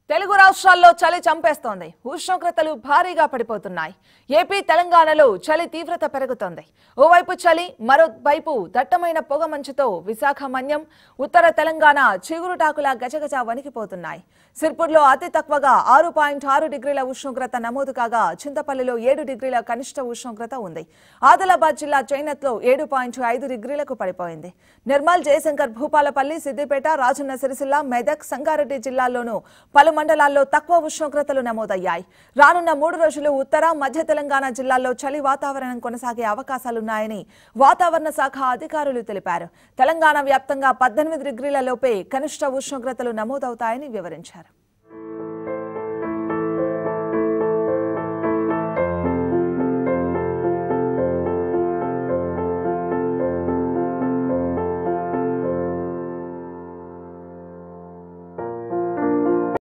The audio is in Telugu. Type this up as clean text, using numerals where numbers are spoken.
తెలుగు రాష్ట్రాల్లో చలి చంపేస్తోంది. ఉష్ణోగ్రతలు భారీగా పడిపోతున్నాయి. ఏపీ తెలంగాణలో చలి తీవ్రత పెరుగుతోంది. ఓవైపు చలి, మరోవైపు దట్టమైన పొగమంచుతో విశాఖ మన్యం, ఉత్తర తెలంగాణ చిగురుటాకులా గజగజ వణికిపోతున్నాయి. సిర్పూర్లో అతి తక్కువగా 6.6 డిగ్రీల ఉష్ణోగ్రత నమోదు కాగా చింతపల్లిలో 7 డిగ్రీల కనిష్ట ఉష్ణోగ్రత ఉంది. ఆదిలాబాద్ జిల్లా చైనత్లో 7.5 డిగ్రీలకు పడిపోయింది. నిర్మల్, జయశంకర్, భూపాలపల్లి, సిద్దిపేట, రాజన్న సిరిసిల్ల, మెదక్, సంగారెడ్డి జిల్లాల్లోనూ పలు మండలాల్లో తక్కువ ఉష్ణోగ్రతలు నమోదయ్యాయి. రానున్న 3 రోజులు ఉత్తర, మధ్య తెలంగాణ జిల్లాల్లో చలి వాతావరణం కొనసాగే అవకాశాలున్నాయని వాతావరణ శాఖ అధికారులు తెలిపారు. తెలంగాణ వ్యాప్తంగా 18 డిగ్రీల లోపే కనిష్ట ఉష్ణోగ్రతలు నమోదవుతాయని వివరించారు.